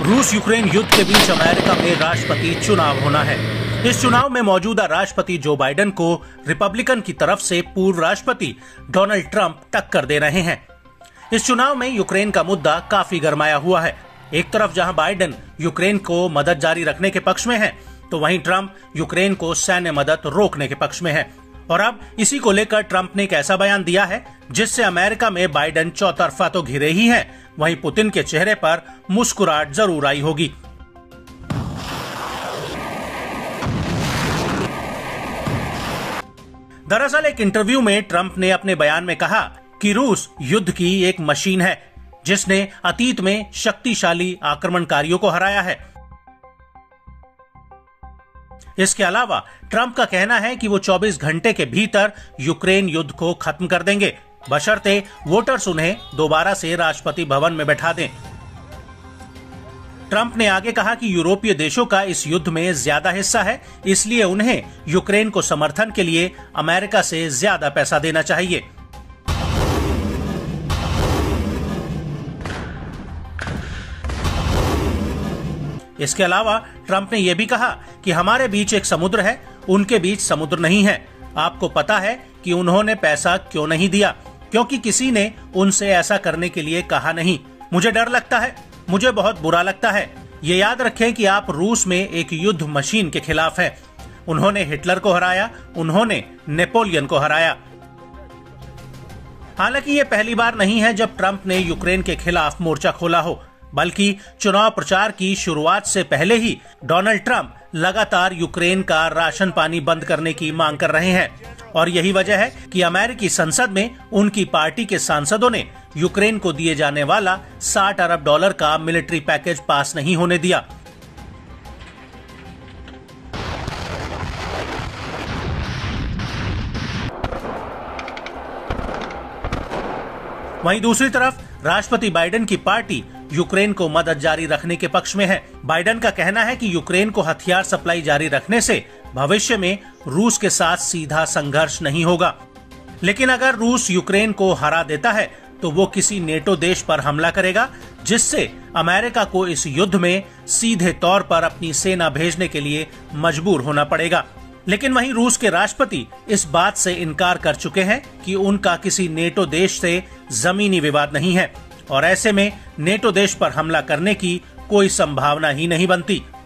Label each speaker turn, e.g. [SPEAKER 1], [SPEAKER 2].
[SPEAKER 1] रूस यूक्रेन युद्ध के बीच अमेरिका में राष्ट्रपति चुनाव होना है। इस चुनाव में मौजूदा राष्ट्रपति जो बाइडेन को रिपब्लिकन की तरफ से पूर्व राष्ट्रपति डोनाल्ड ट्रंप टक्कर दे रहे हैं। इस चुनाव में यूक्रेन का मुद्दा काफी गरमाया हुआ है। एक तरफ जहां बाइडेन यूक्रेन को मदद जारी रखने के पक्ष में है, तो वहीं ट्रंप यूक्रेन को सैन्य मदद रोकने के पक्ष में है। और अब इसी को लेकर ट्रंप ने एक ऐसा बयान दिया है जिससे अमेरिका में बाइडेन चौतरफा तो घिरे ही हैं, वहीं पुतिन के चेहरे पर मुस्कुराहट जरूर आई होगी। दरअसल एक इंटरव्यू में ट्रंप ने अपने बयान में कहा कि रूस युद्ध की एक मशीन है जिसने अतीत में शक्तिशाली आक्रमणकारियों को हराया है। इसके अलावा ट्रंप का कहना है कि वो 24 घंटे के भीतर यूक्रेन युद्ध को खत्म कर देंगे, बशर्ते वोटर्स उन्हें दोबारा से राष्ट्रपति भवन में बैठा दें। ट्रंप ने आगे कहा कि यूरोपीय देशों का इस युद्ध में ज्यादा हिस्सा है, इसलिए उन्हें यूक्रेन को समर्थन के लिए अमेरिका से ज्यादा पैसा देना चाहिए। इसके अलावा ट्रंप ने यह भी कहा कि हमारे बीच एक समुद्र है, उनके बीच समुद्र नहीं है। आपको पता है कि उन्होंने पैसा क्यों नहीं दिया, क्योंकि किसी ने उनसे ऐसा करने के लिए कहा नहीं। मुझे डर लगता है, मुझे बहुत बुरा लगता है। ये याद रखें कि आप रूस में एक युद्ध मशीन के खिलाफ हैं। उन्होंने हिटलर को हराया, उन्होंने नेपोलियन को हराया। हालांकि ये पहली बार नहीं है जब ट्रंप ने यूक्रेन के खिलाफ मोर्चा खोला हो, बल्कि चुनाव प्रचार की शुरुआत से पहले ही डोनाल्ड ट्रंप लगातार यूक्रेन का राशन पानी बंद करने की मांग कर रहे हैं। और यही वजह है कि अमेरिकी संसद में उनकी पार्टी के सांसदों ने यूक्रेन को दिए जाने वाला $60 अरब का मिलिट्री पैकेज पास नहीं होने दिया। वहीं दूसरी तरफ राष्ट्रपति बाइडेन की पार्टी यूक्रेन को मदद जारी रखने के पक्ष में है। बाइडेन का कहना है कि यूक्रेन को हथियार सप्लाई जारी रखने से भविष्य में रूस के साथ सीधा संघर्ष नहीं होगा, लेकिन अगर रूस यूक्रेन को हरा देता है तो वो किसी नेटो देश पर हमला करेगा, जिससे अमेरिका को इस युद्ध में सीधे तौर पर अपनी सेना भेजने के लिए मजबूर होना पड़ेगा। लेकिन वहीं रूस के राष्ट्रपति इस बात से इनकार कर चुके हैं कि उनका किसी नेटो देश से जमीनी विवाद नहीं है और ऐसे में नेटो देश पर हमला करने की कोई संभावना ही नहीं बनती।